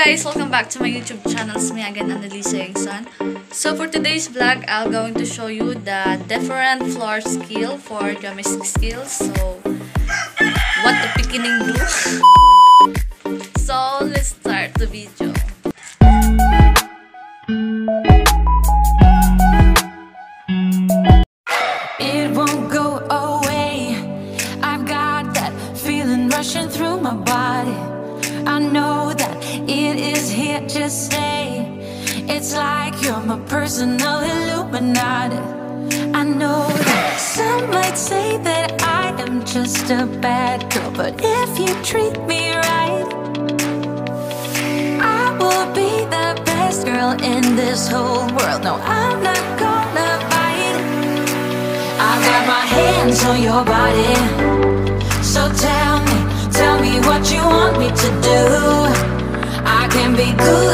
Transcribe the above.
guys, welcome back to my YouTube channel. It's me again, Annalisa Yengsan. So for today's vlog, I'm going to show you the different floor skill for gymnastic skills. So what the beginning do? So let's start the video. It won't go away. I've got that feeling rushing through my body. I know that it is here to stay. It's like you're my personal Illuminati. I know that some might say that I am just a bad girl, but if you treat me right, I will be the best girl in this whole world. No, I'm not gonna bite. I've got my hands on your body, so tell me what you want me to do. I can be good